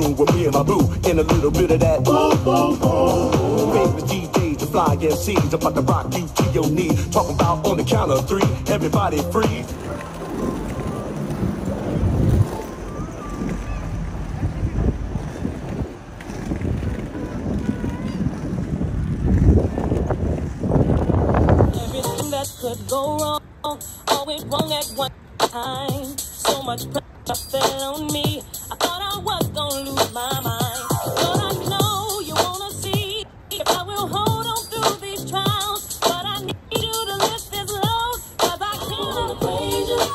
room with me and my boo, and a little bit of that boom, boom, boom. Famous DJ, the fly MCs, about to rock you to your knees. Talking about on the count of three, everybody freeze. Everything that could go wrong, all went wrong at one time. So much pressure fell on me. I thought I was gonna lose my mind. But I know you wanna see if I will hold on through these trials. But I need you to lift this load, 'cause I cannot praise you.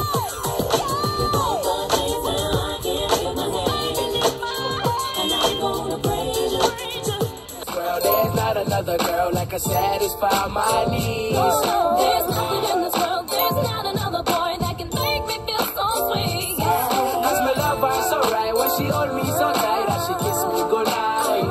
Girl, there's not another girl that can satisfy my needs. There's nothing in this world, there's not another boy that can make me feel so sweet. Cause my love her so right when she hold me so tight and she kiss me goodnight.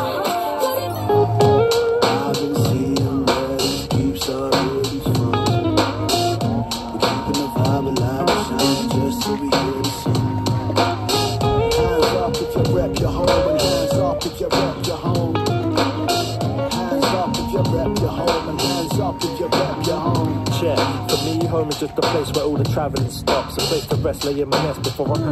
I've been seeing where it keeps our roots from. We're keeping the vibe alive and shining just so we hear the song. Hands up if you rep your home, and hands up if you rep your home. Hands up if you rep your home, and hands up if you rep your home. Check. For me, home is just a place where all the travelling stops. A place to rest, lay in my nest before I...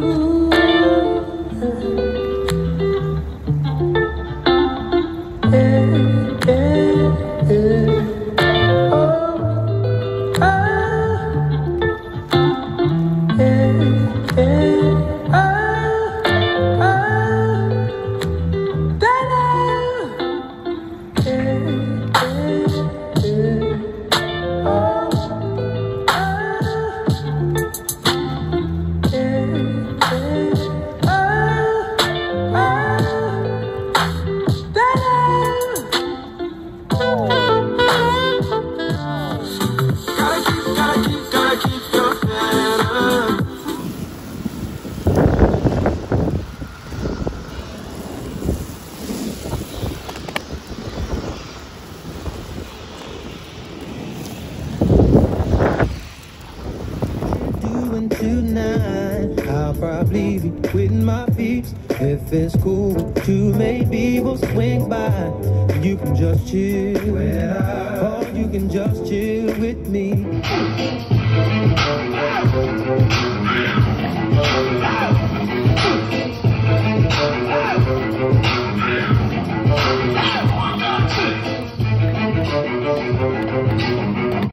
Tonight, I'll probably be with my peeps. If it's cool with you, maybe we'll swing by. You can just chill, or you can just chill with me.